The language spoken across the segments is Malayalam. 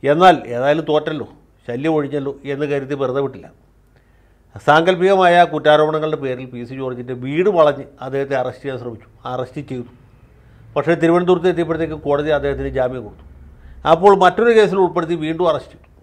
എന്നാൽ ഏതായാലും തോറ്റല്ലോ, ശല്യം ഒഴിഞ്ഞല്ലോ എന്ന് കരുതി വെറുതെ വിട്ടില്ല. സാങ്കല്പികമായ കുറ്റാരോപണങ്ങളുടെ പേരിൽ പി സി ജോർജിൻ്റെ വീട് വളഞ്ഞ് അദ്ദേഹത്തെ അറസ്റ്റ് ചെയ്യാൻ ശ്രമിച്ചു, അറസ്റ്റ് ചെയ്തു. പക്ഷേ തിരുവനന്തപുരത്ത് എത്തിയപ്പോഴത്തേക്ക് കോടതി അദ്ദേഹത്തിന് ജാമ്യം കൊടുത്തു. അപ്പോൾ മറ്റൊരു കേസിൽ ഉൾപ്പെടുത്തി വീണ്ടും അറസ്റ്റ് ചെയ്തു.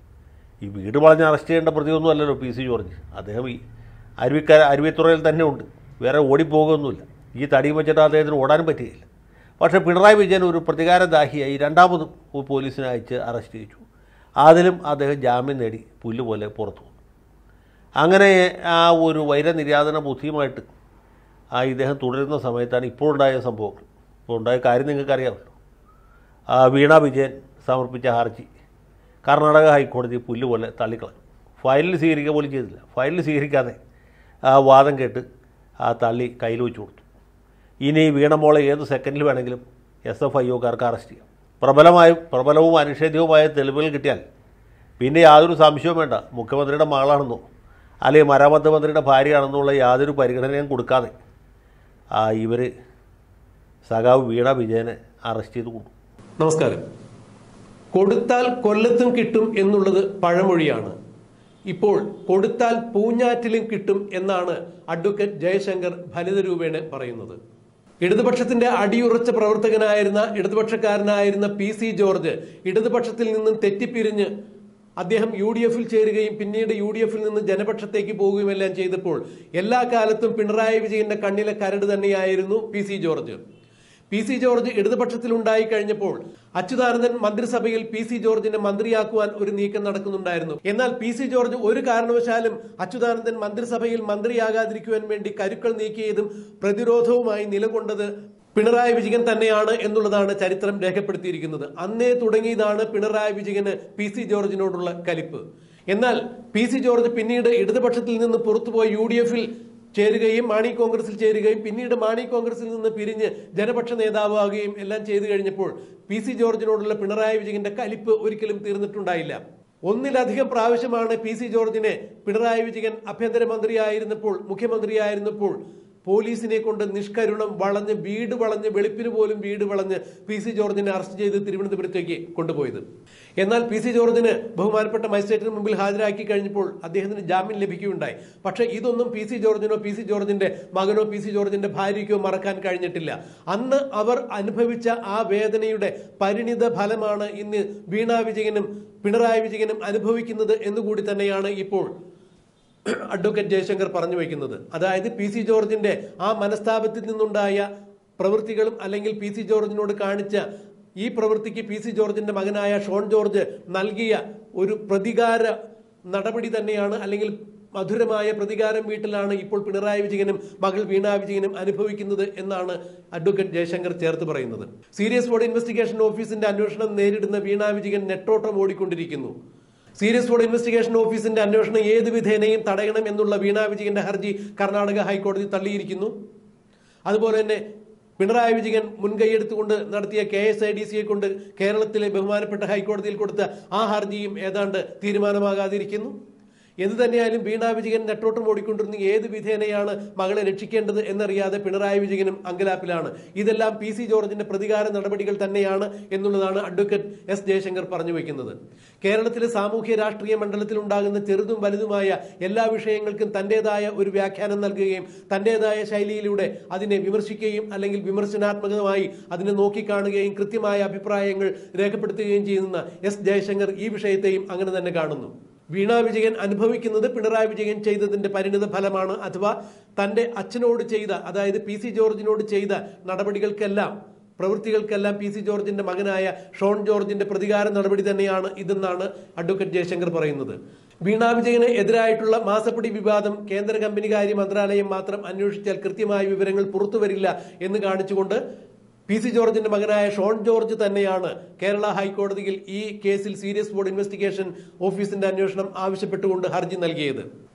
ഈ വീട് വളഞ്ഞ് അറസ്റ്റ് ചെയ്യേണ്ട പ്രതിയൊന്നും അല്ലല്ലോ പി സി ജോർജ്. അദ്ദേഹം ഈ അരുവിത്തുറയിൽ തന്നെ ഉണ്ട്, വേറെ ഓടിപ്പോകുകയൊന്നുമില്ല. ഈ തടിയും വെച്ചിട്ട് അദ്ദേഹത്തിന് ഓടാനും പറ്റുകയില്ല. പക്ഷേ പിണറായി വിജയൻ ഒരു പ്രതികാരദാഹിയായി രണ്ടാമതും പോലീസിനെ അയച്ച് അറസ്റ്റ് ചെയ്തു. അതിലും അദ്ദേഹം ജാമ്യം നേടി പുല്ലുപോലെ പുറത്തു വന്നു. അങ്ങനെ ആ ഒരു വൈരനിര്യാതന ബുദ്ധിയുമായിട്ട് ഇദ്ദേഹം തുടരുന്ന സമയത്താണ് ഇപ്പോഴുണ്ടായ സംഭവങ്ങൾ. ഇപ്പോൾ ഉണ്ടായ കാര്യം നിങ്ങൾക്കറിയാമല്ലോ. വീണ വിജയൻ സമർപ്പിച്ച ഹർജി കർണാടക ഹൈക്കോടതി പുല്ലുപോലെ തള്ളിക്കളഞ്ഞു. ഫയലിൽ സ്വീകരിക്കുക പോലും ചെയ്തില്ല. ഫയലിൽ സ്വീകരിക്കാതെ വാദം കേട്ട് തള്ളി കയ്യിൽ വെച്ച് കൊടുത്തു. ഇനി വീണമോളെ ഏത് സെക്കൻഡിൽ വേണമെങ്കിലും SFIOക്കാർക്ക് അറസ്റ്റ് ചെയ്യാം. പ്രബലവും അനിഷേധ്യവുമായ തെളിവുകൾ കിട്ടിയാൽ പിന്നെ യാതൊരു സംശയവും വേണ്ട, മുഖ്യമന്ത്രിയുടെ മകളാണെന്നോ അല്ലെങ്കിൽ മരാമത്ത് മന്ത്രിയുടെ ഭാര്യയാണെന്നുള്ള യാതൊരു പരിഗണനയും കൊടുക്കാതെ ഇവർ സഖാവ് വീണ വിജയനെ അറസ്റ്റ് ചെയ്ത് കൊണ്ടു. നമസ്കാരം. കൊടുത്താൽ കൊല്ലത്തും കിട്ടും എന്നുള്ളത് പഴമൊഴിയാണ്. ഇപ്പോൾ കൊടുത്താൽ പൂഞ്ഞാറ്റിലും കിട്ടും എന്നാണ് അഡ്വക്കേറ്റ് ജയശങ്കർ ഫലിതരൂപേണ പറയുന്നത്. ഇടതുപക്ഷത്തിന്റെ അടിയുറച്ച പ്രവർത്തകനായിരുന്ന ഇടതുപക്ഷക്കാരനായിരുന്ന PC ജോർജ് ഇടതുപക്ഷത്തിൽ നിന്നും തെറ്റിപ്പിരിഞ്ഞ് അദ്ദേഹം UDF-ൽ ചേരുകയും പിന്നീട് UDF-ൽ നിന്ന് ജനപക്ഷത്തേക്ക് പോവുകയും എല്ലാം ചെയ്തപ്പോൾ എല്ലാ കാലത്തും പിണറായി വിജയന്റെ കണ്ണിലെ കരട് തന്നെയായിരുന്നു PC ജോർജ്. PC ജോർജ് ഇടതുപക്ഷത്തിൽ ഉണ്ടായി കഴിഞ്ഞപ്പോൾ അച്യുതാനന്ദൻ മന്ത്രിസഭയിൽ PC ജോർജിനെ മന്ത്രിയാക്കുവാൻ ഒരു നീക്കം നടക്കുന്നുണ്ടായിരുന്നു. എന്നാൽ PC ജോർജ് ഒരു കാരണവശാലും അച്യുതാനന്ദൻ മന്ത്രിസഭയിൽ മന്ത്രിയാകാതിരിക്കുവാൻ വേണ്ടി കരുക്കൾ നീക്കിയതും പ്രതിരോധവുമായി നിലകൊണ്ടത് പിണറായി വിജയൻ തന്നെയാണ് എന്നുള്ളതാണ് ചരിത്രം രേഖപ്പെടുത്തിയിരിക്കുന്നത്. അന്നേ തുടങ്ങിയതാണ് പിണറായി വിജയന് PC ജോർജിനോടുള്ള കലിപ്പ്. എന്നാൽ PC ജോർജ് പിന്നീട് ഇടതുപക്ഷത്തിൽ നിന്ന് പുറത്തുപോയി UDF-ൽ ചേരുകയും മാണി കോൺഗ്രസിൽ ചേരുകയും പിന്നീട് മാണി കോൺഗ്രസിൽ നിന്ന് പിരിഞ്ഞ് ജനപക്ഷ നേതാവാകുകയും എല്ലാം ചെയ്തു കഴിഞ്ഞപ്പോൾ PC ജോർജിനോടുള്ള പിണറായി വിജയന്റെ കലിപ്പ് ഒരിക്കലും തീർന്നിട്ടുണ്ടായില്ല. ഒന്നിലധികം പ്രാവശ്യമാണ് PC ജോർജിനെ പിണറായി വിജയൻ ആഭ്യന്തരമന്ത്രിയായിരുന്നപ്പോൾ മുഖ്യമന്ത്രിയായിരുന്നപ്പോൾ പോലീസിനെ കൊണ്ട് നിഷ്കരുണം വീട് വളഞ്ഞ് വെളുപ്പിന് പോലും വീട് വളഞ്ഞ് PC ജോർജിനെ അറസ്റ്റ് ചെയ്ത് തിരുവനന്തപുരത്തേക്ക് കൊണ്ടുപോയത്. എന്നാൽ PC ജോർജിന് ബഹുമാനപ്പെട്ട മജിസ്ട്രേറ്റിന് മുമ്പിൽ ഹാജരാക്കി കഴിഞ്ഞപ്പോൾ അദ്ദേഹത്തിന് ജാമ്യം ലഭിക്കുകയുണ്ടായി. പക്ഷേ ഇതൊന്നും PC ജോർജിനോ PC ജോർജിന്റെ മകനോ PC ജോർജിന്റെ ഭാര്യയ്ക്കോ മറക്കാൻ കഴിഞ്ഞിട്ടില്ല. അന്ന് അവർ അനുഭവിച്ച ആ വേദനയുടെ പരിണിത ഫലമാണ് ഇന്ന് വീണ വിജയനും പിണറായി വിജയനും അനുഭവിക്കുന്നത് എന്നുകൂടി തന്നെയാണ് ഇപ്പോൾ അഡ്വക്കേറ്റ് ജയശങ്കർ പറഞ്ഞു വയ്ക്കുന്നത്. അതായത് PC ജോർജിന്റെ ആ മനസ്താപത്തിൽ നിന്നുണ്ടായ പ്രവൃത്തികളും അല്ലെങ്കിൽ PC ജോർജിനോട് കാണിച്ച ഈ പ്രവൃത്തിക്ക് PC ജോർജിന്റെ മകനായ ഷോൺ ജോർജ് നൽകിയ ഒരു പ്രതികാര നടപടി തന്നെയാണ്, അല്ലെങ്കിൽ മധുരമായ പ്രതികാരം വീട്ടിലാണ് ഇപ്പോൾ പിണറായി വിജയനും മകൾ വീണ വിജയനും അനുഭവിക്കുന്നത് എന്നാണ് അഡ്വക്കേറ്റ് ജയശങ്കർ ചേർത്ത് പറയുന്നത്. സീരിയസ് ഫ്രോഡ് ഇൻവെസ്റ്റിഗേഷൻ ഓഫീസിന്റെ അന്വേഷണം നേരിടുന്ന വീണ വിജയൻ നെട്ടോട്ടം ഓടിക്കൊണ്ടിരിക്കുന്നു. സീരിയസ് ഫ്രോഡ് ഇൻവെസ്റ്റിഗേഷൻ ഓഫീസിന്റെ അന്വേഷണം ഏത് വിധേനയും തടയണം എന്നുള്ള വീണ വിജയന്റെ ഹർജി കർണാടക ഹൈക്കോടതി തള്ളിയിരിക്കുന്നു. അതുപോലെ തന്നെ പിണറായി വിജയൻ മുൻകൈയെടുത്തുകൊണ്ട് നടത്തിയ KSIDCയെ കൊണ്ട് കേരളത്തിലെ ബഹുമാനപ്പെട്ട ഹൈക്കോടതിയിൽ കൊടുത്ത ആ ഹർജിയും ഏതാണ്ട് തീരുമാനമാകാതിരിക്കുന്നു. എന്ത് തന്നെയായാലും വീണ വിജയൻ നെട്ടോട്ടം ഓടിക്കൊണ്ടിരുന്ന ഏത് വിധേനയാണ് മകളെ രക്ഷിക്കേണ്ടത് എന്നറിയാതെ പിണറായി വിജയനും അങ്കലാപ്പിലാണ്. ഇതെല്ലാം PC ജോർജിന്റെ പ്രതികാര നടപടികൾ തന്നെയാണ് എന്നുള്ളതാണ് അഡ്വക്കേറ്റ് S ജയശങ്കർ പറഞ്ഞു വയ്ക്കുന്നത്. കേരളത്തിലെ സാമൂഹ്യ രാഷ്ട്രീയ മണ്ഡലത്തിൽ ഉണ്ടാകുന്ന ചെറുതും വലുതുമായ എല്ലാ വിഷയങ്ങൾക്കും തന്റേതായ ഒരു വ്യാഖ്യാനം നൽകുകയും തന്റേതായ ശൈലിയിലൂടെ അതിനെ വിമർശിക്കുകയും അല്ലെങ്കിൽ വിമർശനാത്മകമായി അതിനെ നോക്കിക്കാണുകയും കൃത്യമായ അഭിപ്രായങ്ങൾ രേഖപ്പെടുത്തുകയും ചെയ്യുന്ന S ജയശങ്കർ ഈ വിഷയത്തെയും അങ്ങനെ തന്നെ കാണുന്നു. വീണ വിജയൻ അനുഭവിക്കുന്നത് പിണറായി വിജയൻ ചെയ്തതിന്റെ പരിണിത ഫലമാണ്. അഥവാ തന്റെ അച്ഛനോട് ചെയ്ത, അതായത് PC ജോർജിനോട് ചെയ്ത നടപടികൾക്കെല്ലാം പ്രവൃത്തികൾക്കെല്ലാം PC ജോർജിന്റെ മകനായ ഷോൺ ജോർജിന്റെ പ്രതികാര നടപടി തന്നെയാണ് ഇതെന്നാണ് അഡ്വക്കേറ്റ് ജയശങ്കർ പറയുന്നത്. വീണ വിജയന് എതിരായിട്ടുള്ള മാസപ്പടി വിവാദം കേന്ദ്ര കമ്പനികാര്യ മന്ത്രാലയം മാത്രം അന്വേഷിച്ചാൽ കൃത്യമായ വിവരങ്ങൾ പുറത്തുവരില്ല എന്ന് കാണിച്ചുകൊണ്ട് PC ജോർജിന്റെ മകനായ ഷോൺ ജോർജ് തന്നെയാണ് കേരള ഹൈക്കോടതിയിൽ ഈ കേസിൽ സീരിയസ് ഫ്രോഡ് ഇൻവെസ്റ്റിഗേഷൻ ഓഫീസിന്റെ അന്വേഷണം ആവശ്യപ്പെട്ടുകൊണ്ട് ഹർജി നൽകിയത്.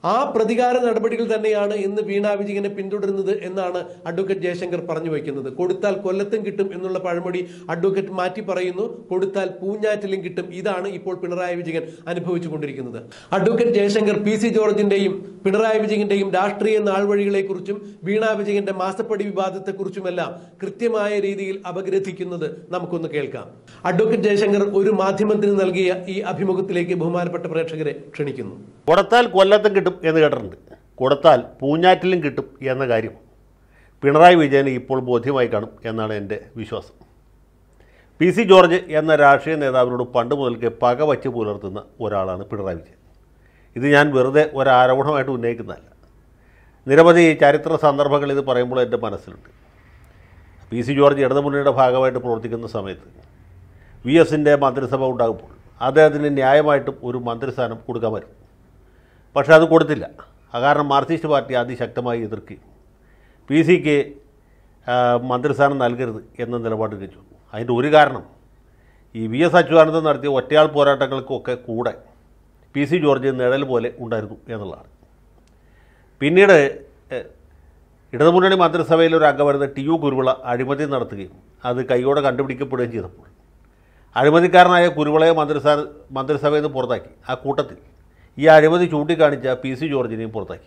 ആ പ്രതികാര നടപടികൾ തന്നെയാണ് ഇന്ന് വീണ വിജയനെ പിന്തുടരുന്നത് എന്നാണ് അഡ്വക്കേറ്റ് ജയശങ്കർ പറഞ്ഞു വയ്ക്കുന്നത്. കൊടുത്താൽ കൊല്ലത്തും കിട്ടും എന്നുള്ള പഴമൊഴി അഡ്വക്കേറ്റ് മാറ്റി പറയുന്നു. കൊടുത്താൽ പൂഞ്ഞാറ്റിലും കിട്ടും. ഇതാണ് ഇപ്പോൾ പിണറായി വിജയൻ അനുഭവിച്ചുകൊണ്ടിരിക്കുന്നത്. അഡ്വക്കേറ്റ് ജയശങ്കർ PC ജോർജിന്റെയും പിണറായി വിജയന്റെയും രാഷ്ട്രീയ നാൾവഴികളെക്കുറിച്ചും വീണ വിജയന്റെ മാസപ്പടി വിവാദത്തെക്കുറിച്ചുമെല്ലാം കൃത്യമായ രീതിയിൽ അപഗ്രഥിക്കുന്നത് നമുക്കൊന്ന് കേൾക്കാം. അഡ്വക്കേറ്റ് ജയശങ്കർ ഒരു മാധ്യമത്തിന് നൽകിയ ഈ അഭിമുഖത്തിലേക്ക് ബഹുമാനപ്പെട്ട പ്രേക്ഷകരെ ക്ഷണിക്കുന്നു. കൊടുത്താൽ കൊല്ലത്തും കിട്ടും എന്ന് കേട്ടിട്ടുണ്ട്. കൊടുത്താൽ പൂഞ്ഞാറ്റിലും കിട്ടും എന്ന കാര്യം പിണറായി വിജയന് ഇപ്പോൾ ബോധ്യമായി കാണും എന്നാണ് എൻ്റെ വിശ്വാസം. PC ജോർജ് എന്ന രാഷ്ട്രീയ നേതാവിനോട് പണ്ട് മുതൽക്ക് പക വച്ച് പുലർത്തുന്ന ഒരാളാണ് പിണറായി വിജയൻ. ഇത് ഞാൻ വെറുതെ ഒരാരോപണമായിട്ട് ഉന്നയിക്കുന്നതല്ല. നിരവധി ചരിത്ര സന്ദർഭങ്ങൾ ഇത് പറയുമ്പോൾ എൻ്റെ മനസ്സിലുണ്ട്. PC ജോർജ് ഇടതുമുന്നണിയുടെ ഭാഗമായിട്ട് പ്രവർത്തിക്കുന്ന സമയത്ത് VSന്റെ മന്ത്രിസഭ ഉണ്ടാകുമ്പോൾ അദ്ദേഹത്തിന് ന്യായമായിട്ടും ഒരു മന്ത്രിസ്ഥാനം കൊടുക്കാമായിരുന്നു. പക്ഷേ അത് കൊടുത്തില്ല. കാരണം മാർക്സിസ്റ്റ് പാർട്ടി അതിശക്തമായി എതിർക്കുകയും PCക്ക് മന്ത്രിസ്ഥാനം നൽകരുത് എന്ന നിലപാട് വെച്ചു. അതിൻ്റെ ഒരു കാരണം ഈ VS അച്യുതാനന്ദൻ നടത്തിയ ഒറ്റയാൾ പോരാട്ടങ്ങൾക്കൊക്കെ കൂടെ PC ജോർജ് നിഴൽ പോലെ ഉണ്ടായിരുന്നു എന്നുള്ളതാണ്. പിന്നീട് ഇടതുമുന്നണി മന്ത്രിസഭയിൽ ഒരു അംഗം വരുന്ന TU കുരുവിള അഴിമതി നടത്തുകയും അത് കൈയോടെ കണ്ടുപിടിക്കപ്പെടുകയും ചെയ്തപ്പോൾ അഴിമതിക്കാരനായ കുരുവിളയെ മന്ത്രിസഭയിൽ നിന്ന് പുറത്താക്കി. ആ കൂട്ടത്തിൽ ഈ അഴിമതി ചൂണ്ടിക്കാണിച്ച PC ജോർജിനെയും പുറത്താക്കി.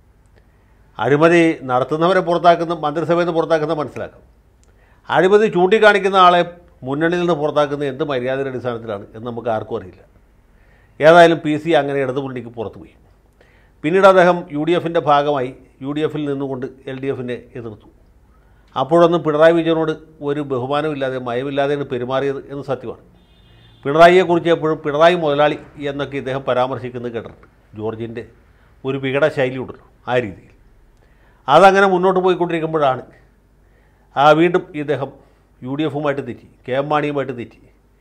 അഴിമതി നടത്തുന്നവരെ മന്ത്രിസഭയിൽ നിന്ന് പുറത്താക്കുന്ന മനസ്സിലാക്കും. അഴിമതി ചൂണ്ടിക്കാണിക്കുന്ന ആളെ മുന്നണിയിൽ നിന്ന് പുറത്താക്കുന്ന എന്ത് മര്യാദയുടെ അടിസ്ഥാനത്തിലാണ് എന്ന് നമുക്ക് ആർക്കും അറിയില്ല. ഏതായാലും PC അങ്ങനെ ഇടതുമുന്നണിക്ക് പുറത്തുപോയി. പിന്നീട് അദ്ദേഹം UDFന്റെ ഭാഗമായി UDFൽ നിന്നുകൊണ്ട് LDFനെ എതിർത്തു. അപ്പോഴൊന്നും പിണറായി വിജയനോട് ഒരു ബഹുമാനമില്ലാതെ മയമില്ലാതെയാണ് പെരുമാറിയത് എന്ന് സത്യമാണ്. പിണറായിയെക്കുറിച്ച് എപ്പോഴും പിണറായി മുതലാളി എന്നൊക്കെ ഇദ്ദേഹം പരാമർശിക്കുന്നത് കേട്ടിട്ടുണ്ട്. ജോർജിൻ്റെ ഒരു വികട ശൈലി ഉണ്ടല്ലോ, ആ രീതിയിൽ അതങ്ങനെ മുന്നോട്ട് പോയിക്കൊണ്ടിരിക്കുമ്പോഴാണ് വീണ്ടും ഇദ്ദേഹം UDFുമായിട്ട് തെറ്റി, KM മാണിയുമായിട്ട് തെറ്റി,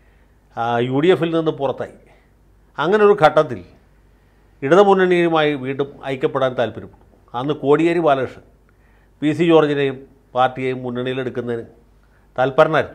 UDFൽ നിന്ന് പുറത്തായി. അങ്ങനെ ഒരു ഘട്ടത്തിൽ ഇടതുമുന്നണിയുമായി വീണ്ടും ഐക്യപ്പെടാൻ താല്പര്യപ്പെട്ടു. അന്ന് കോടിയേരി ബാലകൃഷ്ണൻ PC ജോർജിനെയും പാർട്ടിയെയും മുന്നണിയിലെടുക്കുന്നതിന് താല്പരനായിരുന്നു.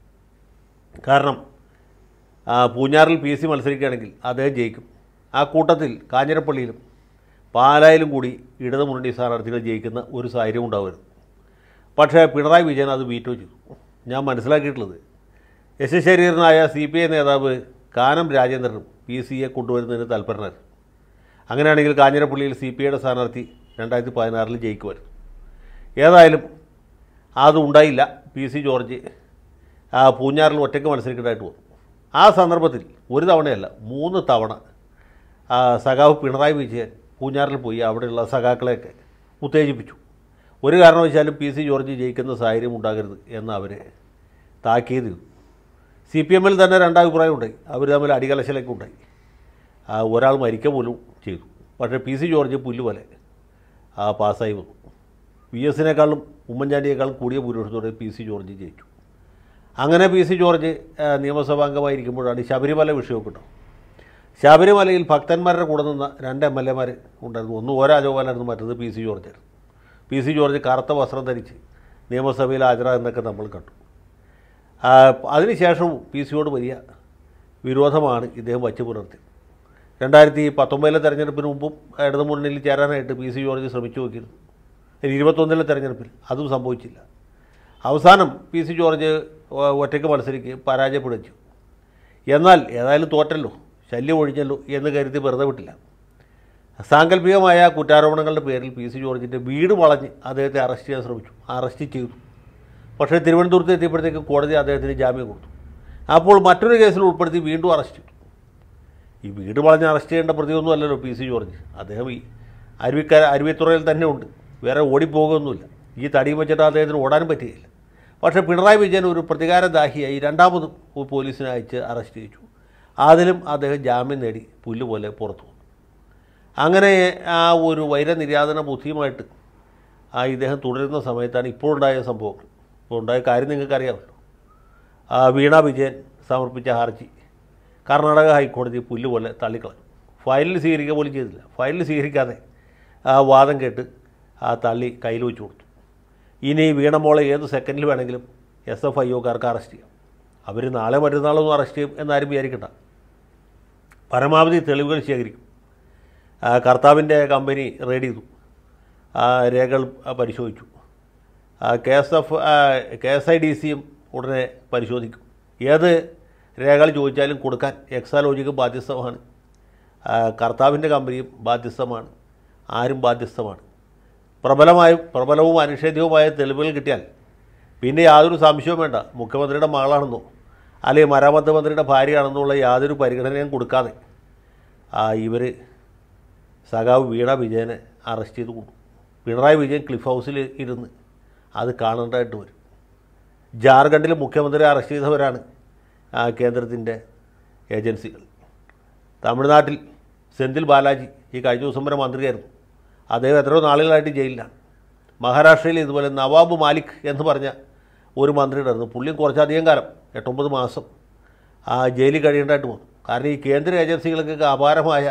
കാരണം പൂഞ്ഞാറിൽ PC മത്സരിക്കുകയാണെങ്കിൽ അദ്ദേഹം ജയിക്കും. ആ കൂട്ടത്തിൽ കാഞ്ഞിരപ്പള്ളിയിലും പാലായിലും കൂടി ഇടതുമുന്നണി സ്ഥാനാർത്ഥികൾ ജയിക്കുന്ന ഒരു സാഹചര്യം ഉണ്ടാവുമായിരുന്നു. പക്ഷേ പിണറായി വിജയൻ അത് വീറ്റോ ചെയ്തു. ഞാൻ മനസ്സിലാക്കിയിട്ടുള്ളത് യശശരീരനായ CPI നേതാവ് കാനം രാജേന്ദ്രനും PCയെ കൊണ്ടുവരുന്നതിന് താല്പരനായിരുന്നു. അങ്ങനെയാണെങ്കിൽ കാഞ്ഞിരപ്പള്ളിയിൽ CPIയുടെ സ്ഥാനാർത്ഥി 2016 ജയിക്കുമായിരുന്നു. ഏതായാലും അതുണ്ടായില്ല. PC ജോർജ് പൂഞ്ഞാറിൽ ഒറ്റയ്ക്ക് മത്സരിക്കേണ്ടതായിട്ട് വന്നു. ആ സന്ദർഭത്തിൽ ഒരു തവണയല്ല 3 തവണ സഖാവ് പിണറായി വിജയൻ പൂഞ്ഞാറിൽ പോയി അവിടെയുള്ള സഖാക്കളെയൊക്കെ ഉത്തേജിപ്പിച്ചു. ഒരു കാരണവശാലും PC ജോർജ് ജയിക്കുന്ന സാഹചര്യം ഉണ്ടാകരുത് എന്ന് അവരെ താക്കീത് ചെയ്തു. CPMൽ തന്നെ 2 അഭിപ്രായം ഉണ്ടായി. അവർ തമ്മിൽ അടികലശലൊക്കെ ഉണ്ടായി. ഒരാൾ മരിക്കുക പോലും ചെയ്തു. പക്ഷേ PC ജോർജ് പുല്ലുപോലെ പാസ്സായി വന്നു. VSനേക്കാളും ഉമ്മൻചാണ്ടിയേക്കാളും കൂടിയ ഭൂരിപക്ഷത്തോടെ PC ജോർജ് ജയിച്ചു. അങ്ങനെ PC ജോർജ് നിയമസഭാംഗമായിരിക്കുമ്പോഴാണ് ശബരിമല വിഷയമൊക്കെ ഉണ്ടാവും. ശബരിമലയിൽ ഭക്തന്മാരുടെ കൂടെ നിന്ന 2 MLAമാർ ഉണ്ടായിരുന്നു. ഒന്ന് O രാജഗോപാലായിരുന്നു, മറ്റത് PC ജോർജായിരുന്നു. PC ജോർജ് കറുത്ത വസ്ത്രം ധരിച്ച് നിയമസഭയിൽ ഹാജരാകുന്നതൊക്കെ നമ്മൾ കണ്ടു. അതിനുശേഷവും PCയോട് വലിയ വിരോധമാണ് ഇദ്ദേഹം വച്ചു പുലർത്തിയത്. 2019 തെരഞ്ഞെടുപ്പിന് മുമ്പും ഇടതുമുന്നണിയിൽ ചേരാനായിട്ട് PC ജോർജ് ശ്രമിച്ചു നോക്കിയിരുന്നു. 2021 തെരഞ്ഞെടുപ്പിൽ അതും സംഭവിച്ചില്ല. അവസാനം PC ജോർജ് ഒറ്റയ്ക്ക് മത്സരിക്കുകയും പരാജയപ്പെടുകയും ചെയ്തു. എന്നാൽ ഏതായാലും തോറ്റല്ലോ, ശല്യം ഒഴിഞ്ഞല്ലോ എന്ന് കരുതി വെറുതെ വിട്ടില്ല. സാങ്കല്പികമായ കുറ്റാരോപണങ്ങളുടെ പേരിൽ PC ജോർജിൻ്റെ വീട് വളഞ്ഞ് അദ്ദേഹത്തെ അറസ്റ്റ് ചെയ്തു. പക്ഷേ തിരുവനന്തപുരത്ത് എത്തിയപ്പോഴത്തേക്ക് കോടതി അദ്ദേഹത്തിന് ജാമ്യം കൊടുത്തു. അപ്പോൾ മറ്റൊരു കേസിൽ ഉൾപ്പെടുത്തി വീണ്ടും അറസ്റ്റ് ചെയ്തു. ഈ വീട് വളഞ്ഞ് അറസ്റ്റ് ചെയ്യേണ്ട പ്രതിയൊന്നും അല്ലല്ലോ PC ജോർജ്. അദ്ദേഹം ഈ അരുവിത്തുറയിൽ തന്നെ ഉണ്ട്, വേറെ ഓടിപ്പോകുകയൊന്നുമില്ല. ഈ തടിയും വെച്ചിട്ട് അദ്ദേഹത്തിന് ഓടാനും പറ്റുകയില്ല. പക്ഷേ പിണറായി വിജയൻ ഒരു പ്രതികാരദാഹിയായി 2ാമതും പോലീസിനെ അയച്ച് അറസ്റ്റ് ചെയ്തു. അതിലും അദ്ദേഹം ജാമ്യം നേടി പുല്ലുപോലെ പുറത്തു വന്നു. അങ്ങനെ ആ ഒരു വൈരനിര്യാതന ബുദ്ധിയുമായിട്ട് ഇദ്ദേഹം തുടരുന്ന സമയത്താണ് ഇപ്പോഴുണ്ടായ സംഭവങ്ങൾ. ഇപ്പോൾ ഉണ്ടായ കാര്യം നിങ്ങൾക്കറിയാമല്ലോ. വീണ വിജയൻ സമർപ്പിച്ച ഹർജി കർണാടക ഹൈക്കോടതി പുല്ലുപോലെ തള്ളിക്കളഞ്ഞു. ഫയലിൽ സ്വീകരിക്കുക പോലും ചെയ്തില്ല. ഫയലിൽ സ്വീകരിക്കാതെ വാദം കേട്ട് തള്ളി കയ്യിൽ വെച്ച് കൊടുത്തു. ഇനി വീണമോളെ ഏത് സെക്കൻഡിൽ വേണമെങ്കിലും SFIOക്കാർക്ക് അറസ്റ്റ് ചെയ്യാം. അവർ നാളെ മറ്റന്നാളൊന്നും അറസ്റ്റ് ചെയ്യും എന്നാരും വിചാരിക്കണ്ട. പരമാവധി തെളിവുകൾ ശേഖരിക്കും. കർത്താവിൻ്റെ കമ്പനി റെയ്ഡ് ചെയ്തു, രേഖകൾ പരിശോധിച്ചു. KSIDCയും ഉടനെ പരിശോധിക്കും. ഏത് രേഖകൾ ചോദിച്ചാലും കൊടുക്കാൻ എക്സാലോജിക്ക് ബാധ്യസ്ഥമാണ്, കർത്താവിൻ്റെ കമ്പനിയും ബാധ്യസ്ഥമാണ്, ആരും ബാധ്യസ്ഥമാണ്. പ്രബലവും അനിഷേധ്യവുമായ തെളിവുകൾ കിട്ടിയാൽ പിന്നെ യാതൊരു സംശയവും വേണ്ട, മുഖ്യമന്ത്രിയുടെ മകളാണെന്നോ അല്ലെങ്കിൽ മരാമത്ത് മന്ത്രിയുടെ ഭാര്യയാണെന്നുള്ള യാതൊരു പരിഗണനയും കൊടുക്കാതെ ഇവർ സഖാവ് വീണ വിജയനെ അറസ്റ്റ് ചെയ്ത് കൊണ്ടു. പിണറായി വിജയൻ ക്ലിഫ് ഹൗസിൽ ഇരുന്ന് അത് കാണേണ്ടതായിട്ട് വരും. ജാർഖണ്ഡിൽ മുഖ്യമന്ത്രി അറസ്റ്റ് ചെയ്തവരാണ് കേന്ദ്രത്തിൻ്റെ ഏജൻസികൾ. തമിഴ്നാട്ടിൽ സെന്തിൽ ബാലാജി ഈ കഴിഞ്ഞ ദിവസം വരെ മന്ത്രിയായിരുന്നു, അദ്ദേഹം എത്രയോ നാളുകളായിട്ട് ജയിലിലാണ്. മഹാരാഷ്ട്രയിൽ ഇതുപോലെ നവാബ് മാലിക് എന്ന് പറഞ്ഞ ഒരു മന്ത്രി ഉണ്ടായിരുന്നു, പുള്ളിയും കുറച്ചധികം കാലം 8-9 മാസം ജയിലിൽ കഴിയേണ്ടതായിട്ട് വന്നു. കാരണം ഈ കേന്ദ്ര ഏജൻസികൾക്കൊക്കെ അപാരമായ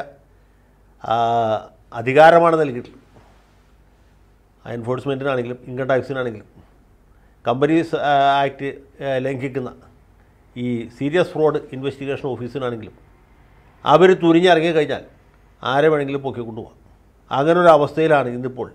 അധികാരമാണ് നൽകിയിട്ടുള്ളത്. എൻഫോഴ്സ്മെൻറ്റിനാണെങ്കിലും ഇൻകം ടാക്സിനാണെങ്കിലും കമ്പനീസ് ആക്ട് ലംഘിക്കുന്ന ഈ സീരിയസ് ഫ്രോഡ് ഇൻവെസ്റ്റിഗേഷൻ ഓഫീസിനാണെങ്കിലും അവർ തുനിഞ്ഞിറങ്ങി കഴിഞ്ഞാൽ ആരെ വേണമെങ്കിലും പൊക്കിക്കൊണ്ടുപോകാം. അങ്ങനൊരു അവസ്ഥയിലാണ് ഇന്നിപ്പോൾ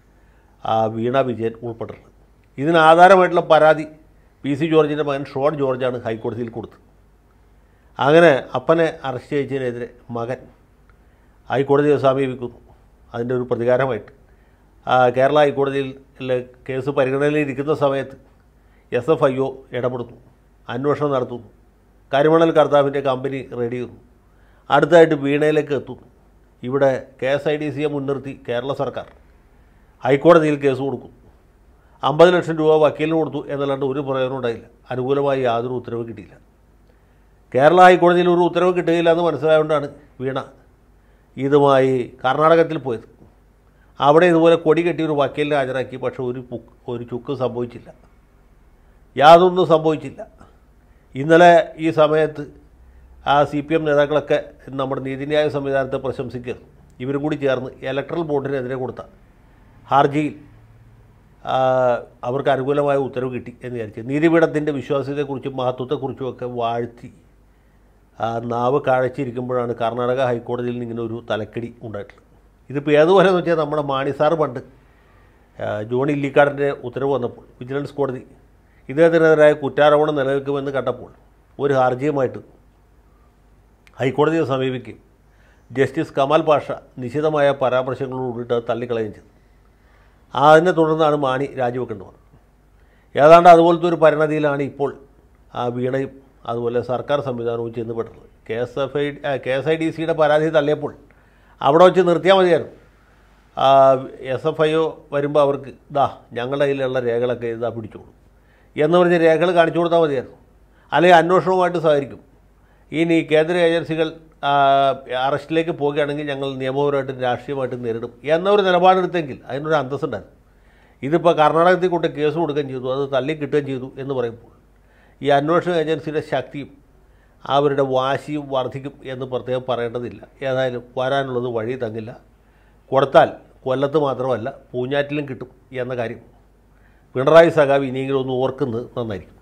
വീണ വിജയൻ ഉൾപ്പെട്ടിട്ടുള്ളത്. ഇതിനാധാരമായിട്ടുള്ള പരാതി PC ജോർജിൻ്റെ മകൻ ഷോൺ ജോർജാണ് ഹൈക്കോടതിയിൽ കൊടുത്തത്. അങ്ങനെ അപ്പനെ അറസ്റ്റ് ചെയ്തതിനെതിരെ മകൻ ഹൈക്കോടതിയെ സമീപിക്കുന്നു. അതിൻ്റെ ഒരു പ്രതികാരമായിട്ട് കേരള ഹൈക്കോടതിയിൽ കേസ് പരിഗണനയിലിരിക്കുന്ന സമയത്ത് SFIO ഇടപെടുന്നു, അന്വേഷണം നടത്തുന്നു, കരിമണൽ കർത്താവിൻ്റെ കമ്പനി റെയ്ഡ് ചെയ്യുന്നു. അടുത്തായിട്ട് വീണയിലേക്ക് എത്തുന്നു. ഇവിടെ KSIDCയെ മുൻനിർത്തി കേരള സർക്കാർ ഹൈക്കോടതിയിൽ കേസ് കൊടുക്കും. 50 ലക്ഷം രൂപ വക്കീലിന് കൊടുത്തു എന്നല്ലാണ്ട് ഒരു പ്രയോജനം ഉണ്ടായില്ല. അനുകൂലമായി യാതൊരു ഉത്തരവ് കിട്ടിയില്ല. കേരള ഹൈക്കോടതിയിൽ ഒരു ഉത്തരവ് കിട്ടുകയില്ല എന്ന് മനസ്സിലായതുകൊണ്ടാണ് വീണ ഇതുമായി കർണാടകത്തിൽ പോയത്. അവിടെ ഇതുപോലെ കൊടി കെട്ടി ഒരു വക്കീലിനെ ഹാജരാക്കി. പക്ഷേ ഒരു ചുക്ക് സംഭവിച്ചില്ല, യാതൊന്നും സംഭവിച്ചില്ല. ഇന്നലെ ഈ സമയത്ത് CPM നേതാക്കളൊക്കെ നമ്മുടെ നീതിന്യായ സംവിധാനത്തെ പ്രശംസിക്കുന്നു. ഇവരും കൂടി ചേർന്ന് ഇലക്ട്രൽ ബോർഡിനെതിരെ കൊടുത്ത ഹർജിയിൽ അവർക്ക് അനുകൂലമായ ഉത്തരവ് കിട്ടി എന്ന് വിചാരിച്ചു. നീതിപീഠത്തിൻ്റെ വിശ്വാസ്യതയെക്കുറിച്ചും മഹത്വത്തെക്കുറിച്ചുമൊക്കെ വാഴ്ത്തി നാവ് കാഴ്ചയിരിക്കുമ്പോഴാണ് കർണാടക ഹൈക്കോടതിയിൽ നിന്ന് ഇങ്ങനെ ഒരു തലക്കടി ഉണ്ടായിട്ടുള്ളത്. ഇതിപ്പോൾ ഏതുപോലെ എന്ന് വെച്ചാൽ നമ്മുടെ മാണി സാറ് പണ്ട് ജോണി ഇല്ലിക്കാടിൻ്റെ ഉത്തരവ് വന്നപ്പോൾ വിജിലൻസ് കോടതി ഇദ്ദേഹത്തിനെതിരായ കുറ്റാരോപണം നിലനിൽക്കുമെന്ന് കണ്ടപ്പോൾ ഒരു ഹർജിയുമായിട്ട് ഹൈക്കോടതിയെ സമീപിക്കുകയും ജസ്റ്റിസ് കമാൽ പാഷ നിശിതമായ പരാമർശങ്ങളോടിട്ട് തള്ളിക്കളയുകയും ചെയ്തു. അതിനെ തുടർന്നാണ് മാണി രാജിവെക്കേണ്ടി വന്നത്. ഏതാണ്ട് അതുപോലത്തെ ഒരു പരിണതിയിലാണ് ഇപ്പോൾ വീണയും അതുപോലെ സർക്കാർ സംവിധാനവും ചെന്നുപെട്ടുള്ളത്. KSIDCയുടെ പരാതി തള്ളിയപ്പോൾ അവിടെ വെച്ച് നിർത്തിയാൽ മതിയായിരുന്നു. SFIO വരുമ്പോൾ അവർക്ക് ഞങ്ങളുടെ കയ്യിലുള്ള രേഖകളൊക്കെ പിടിച്ചോളൂ എന്ന് പറഞ്ഞ് രേഖകൾ കാണിച്ചു കൊടുത്താൽ മതിയായിരുന്നു. അല്ലെങ്കിൽ അന്വേഷണവുമായിട്ട് സഹകരിക്കും. ഇനി കേന്ദ്ര ഏജൻസികൾ അറസ്റ്റിലേക്ക് പോവുകയാണെങ്കിൽ ഞങ്ങൾ നിയമപരമായിട്ടും രാഷ്ട്രീയമായിട്ടും നേരിടും എന്നൊരു നിലപാടെടുത്തെങ്കിൽ അതിനൊരു അന്തസ്സുണ്ടായിരുന്നു. ഇതിപ്പോൾ കർണാടകത്തിൽ കൊണ്ട് കേസ് കൊടുക്കുകയും ചെയ്തു, അത് തള്ളി കിട്ടുകയും ചെയ്തു എന്ന് പറയുമ്പോൾ ഈ അന്വേഷണ ഏജൻസിയുടെ ശക്തിയും അവരുടെ വാശിയും വർദ്ധിക്കും എന്ന് പ്രത്യേകം പറയേണ്ടതില്ല. ഏതായാലും വരാനുള്ളത് വഴി തങ്ങില്ല. കൊടുത്താൽ കൊല്ലത്ത് മാത്രമല്ല പൂഞ്ഞാറ്റിലും കിട്ടും എന്ന കാര്യം പിണറായി സഖാവ് ഇനിയെങ്കിലും ഒന്ന് ഓർക്കുന്നത് നന്നായിരിക്കും.